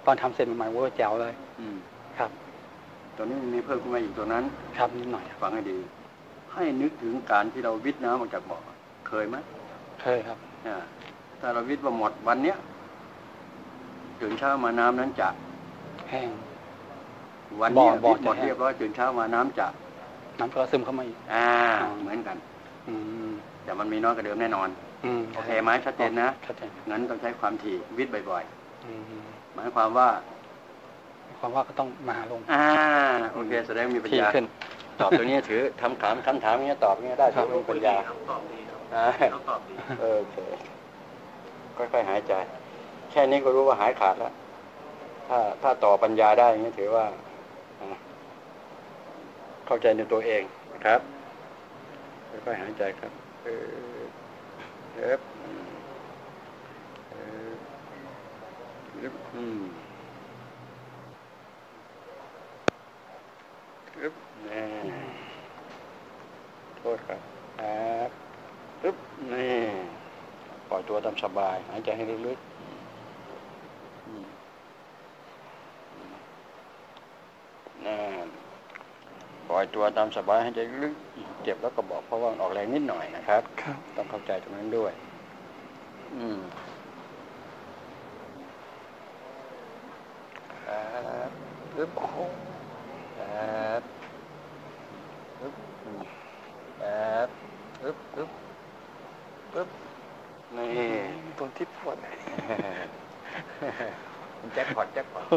ตอนทำเสร็จใหม่ๆว่าแจ๋วเลยครับตอนนี้มีเพิ่มขึ้นมาอีกตัวนั้นครับนิดหน่อยฟังให้ดีให้นึกถึงการที่เราวิทน้ำออกจากบ่อเคยไหมเคยครับถ้าเราวิทว่าหมดวันเนี้ยตื่นเช้ามาน้ำนั้นจะแห้งวันนี้วิทหมดเรียบร้อยตื่นเช้ามาน้ำจะก็ซึมเข้ามาอีกเหมือนกันแต่มันมีน้อยกว่าเดิมแน่นอนโอเคไหมชัดเจนนะงั้นต้องใช้ความถี่วิทบ่อยๆหมายความว่าก็ต้องมาลงโอเคแสดงมีปัญญาตอบตัวนี้ถือทำคำถามนี้ตอบนี้ได้ถือเป็นปัญญาตอบดีโอเคค่อยๆหายใจแค่นี้ก็รู้ว่าหายขาดแล้วถ้าต่อปัญญาได้อย่างนี้ถือว่าเข้าใจในตัวเองนะครับค่อยๆหายใจครับโทษครับนี่ปล่อยตัวตามสบายหายใจให้ลึกๆปล่อยตัวตามสบายหายใจลึกเจ็บแล้วก็บอกเพราะว่าออกแรงนิดหน่อยนะครับต้องเข้าใจตรงนั้นด้วยนี่ตัวที่ปวดแจ็คพอต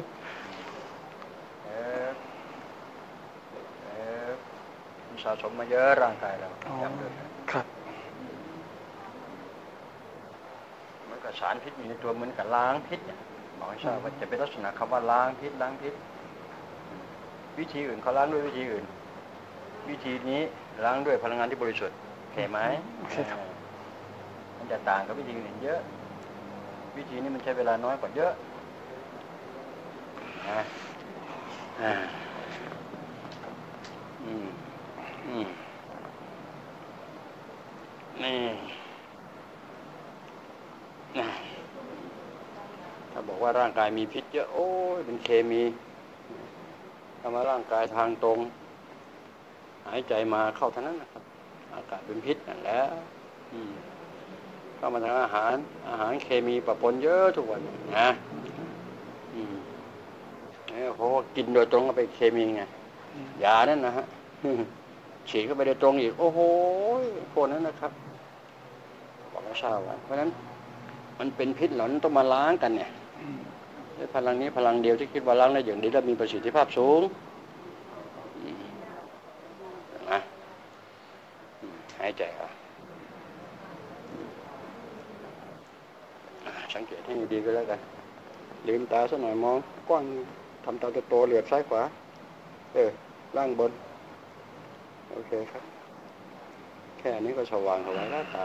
สะสมมาเยอะร่างกายเราจำด้วยครับเหมือนกับสารพิษมีในตัวเหมือนกับล้างพิษบอกให้ทราบว่าจะเป็นลักษณะคำว่าล้างพิษวิธีอื่นเขาล้างด้วยวิธีอื่นวิธีนี้ล้างด้วยพลังงานที่บริสุทธิ์เห็นไหมมันจะต่างกับวิธีอื่นเยอะวิธีนี้มันใช้เวลาน้อยกว่าเยอะนี่ถ้าบอกว่าร่างกายมีพิษเยอะโอ้ยเป็นเคมีทำมาร่างกายทางตรงหายใจมาเข้าทางนั้นนะครับอากาศเป็นพิษนั่นแหละเข้ามาทางอาหารเคมีปะปนเยอะทุกวันนะเพราะว่ากินโดยตรงก็เป็นเคมีไงยานั่นนะฮะฉีดเข้าไปโดยตรงอีกโอ้โหคนนั้นนะครับบอกไม่ทราบว่าเพราะฉะนั้นมันเป็นพิษเหล่านั้นต้องมาล้างกันเนี่ยพลังนี้พลังเดียวที่คิดว่าล้างได้อย่างดีและมีประสิทธิภาพสูงนะหายใจสังเกตให้ดีก็แล้วกันลืมตาสักหน่อยมองกว้างทำตาโตๆเหลือบซ้ายขวาล่างบนโอเคครับแค่นี้ก็สว่างสบายแล้ว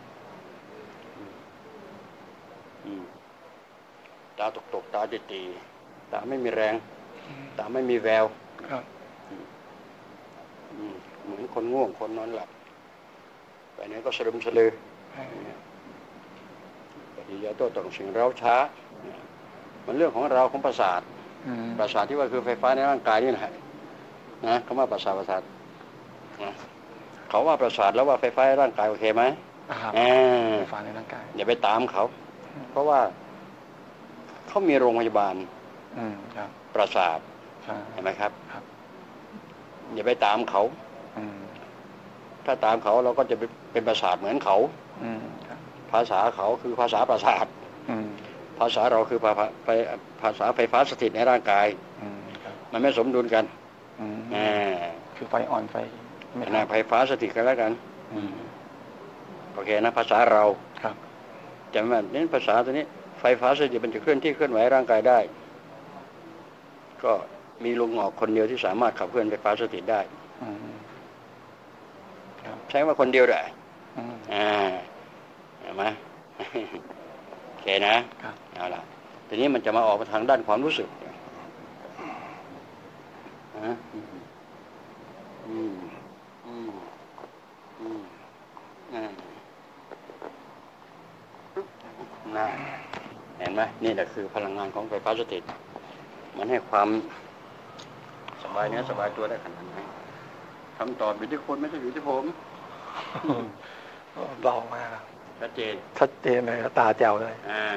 ตาตกตาตีตาไม่มีแรงตาไม่มีแววเหมือนคนง่วงคนนอนหลับไปไหนก็สลึมสลือปฏิยาโต้ตรงสิ่งเร้าช้ามันเรื่องของเราของประสาทที่ว่าคือไฟฟ้าในร่างกายนี่แหละนะคำว่าประสาทเขาว่าประสาทแล้วว่าไฟฟ้าในร่างกายโอเคไหมไฟฟ้าในร่างกายอย่าไปตามเขาเพราะว่าเขามีโรงพยาบาลประสาทเห็นไหมครับอย่าไปตามเขาถ้าตามเขาเราก็จะเป็นประสาทเหมือนเขาภาษาเขาคือภาษาประสาทภาษาเราคือภาษาไฟฟ้าสถิตในร่างกายมันไม่สมดุลกันคือไฟอ่อนไฟไฟฟ้าสถิตกันแล้วกันโอเคนะภาษาเราจำไว้นี่ภาษาตัวนี้ไฟฟ้าสถิตมันจะเคลื่อนที่เคลื่อนไหวร่างกายได้ก็มีลุงออกคนเดียวที่สามารถขับเคลื่อนไฟฟ้าสถิตได้ใช้ว่าคนเดียวได้เห็นไหมโอเคนะเอาล่ะทีนี้มันจะมาออกมาทางด้านความรู้สึกเห็นไหมนี่แหละคือพลังงานของไฟฟ้าสถิตมันให้ความสบายเนื้อสบายตัวได้ขนาดไหนคำตอบอยู่ที่คนไม่ใช่อยู่ที่ผมเบามากครับชัดเจนชัดเจนเลยครับตาแจ๋วเลย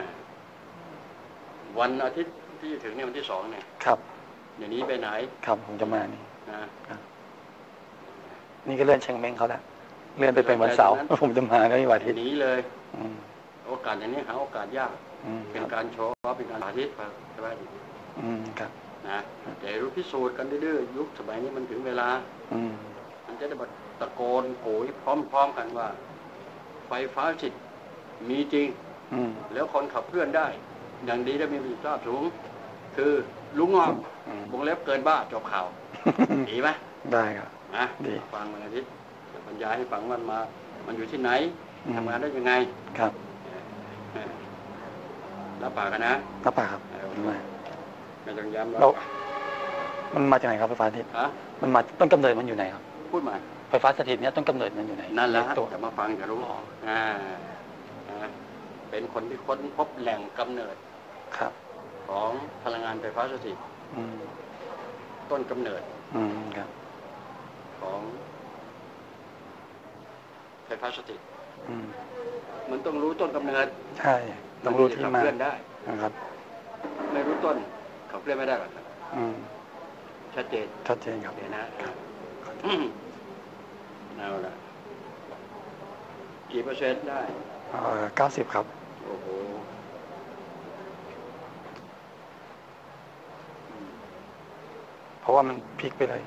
วันอาทิตย์ที่ถึงเนี่ยวันที่2เนี่ยครับอย่างนี้ไปไหนครับผมจะมานี่นะครับนี่ก็เลื่อนเชงเม้งเขาแหละเลื่อนไปเป็นวันเสาร์ผมจะมาแล้วนี่วันอาทิตย์หนีเลยอืมโอกาสอย่างนี้หาโอกาสยาก เป็นการโชว์เป็นการสาธิตใช่ไหมครับนะแต่รู้พิสูจน์กันดื้อๆยุคสมัยนี้มันถึงเวลา มันจะได้แบบตะโกนโหยพร้อมๆกันว่า ไฟฟ้าสถิตมีจริง แล้วคนขับเคลื่อนได้ อย่างดีและมีประสิทธิภาพสูง คือลุงงอกวงเล็บเกินบ้าจบข่าว ดีไหมได้ครับนะดีฟังวันอาทิตย์จะบรรยายให้ฟังมันอยู่ที่ไหนทำงานได้ยังไงครับรับปากกันนะรับปากครับไม่ต้องย้ำแล้วมันมาจากไหนครับไฟฟ้าสถิตฮะมันมาต้นกำเนิดมันอยู่ไหนครับพูดมาไฟฟ้าสถิตเนี่ยต้นกำเนิดมันอยู่ไหนนั่นแหละตัวจะมาฟังจะรู้เป็นคนที่ค้นพบแหล่งกำเนิดครับของพลังงานไฟฟ้าสถิต ต้นกำเนิดครับของไฟฟ้าสถิต มันต้องรู้ต้นกำเนิดใช่ต้องรู้ที่มาขับเคลื่อนได้นะครับไม่รู้ต้นขับเคลื่อนไม่ได้หรอกครับ ชัดเจนชัดเจนครับเดี๋ยวนะเอาละกี่เปอร์เซ็นต์ได้ 90 ครับโอ้โหเพราะว่ามันพลิกไปเลย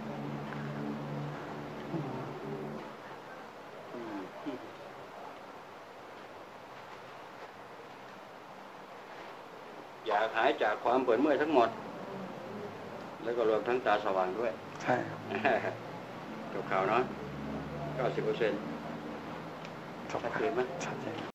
อยากหายจากความปวดเมื่อยทั้งหมด แล้วก็รวมทั้งตาสว่างด้วยใช่ครับจบข่าวเนาะ 90% จบชัดเจนไหมชัดเจน